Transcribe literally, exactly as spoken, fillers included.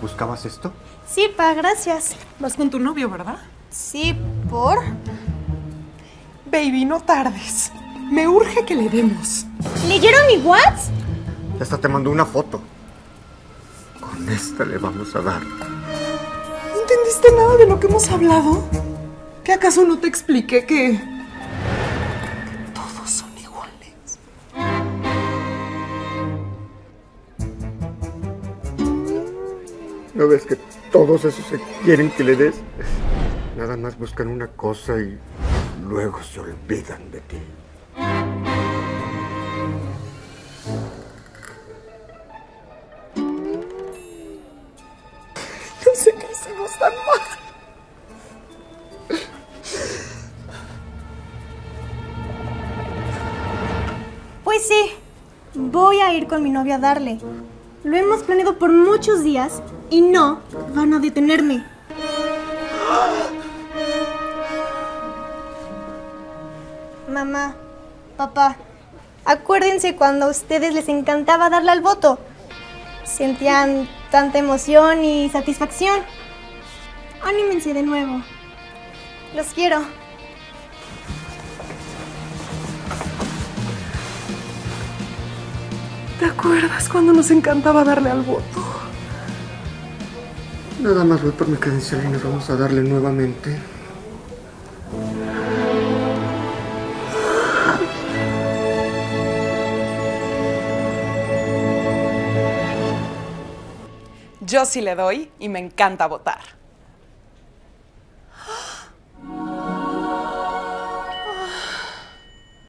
¿Buscabas esto? Sí, pa, gracias. Vas con tu novio, ¿verdad? Sí, ¿por? Baby, no tardes. Me urge que le demos. ¿Leyeron mi WhatsApp? Hasta te mandó una foto. Con esta le vamos a dar. ¿No entendiste nada de lo que hemos hablado? ¿Qué acaso no te expliqué que... que todos son iguales? ¿No ves que todos esos se quieren que le des? Nada más buscan una cosa y luego se olvidan de ti. No sé qué hicimos tan mal. Pues sí, voy a ir con mi novio a darle. Lo hemos planeado por muchos días y no van a detenerme. Mamá, papá, acuérdense cuando a ustedes les encantaba darle al voto. Sentían tanta emoción y satisfacción. Anímense de nuevo. Los quiero. ¿Te acuerdas cuando nos encantaba darle al voto? Nada más voy por mi credencial y nos vamos a darle nuevamente. Yo sí le doy y me encanta votar.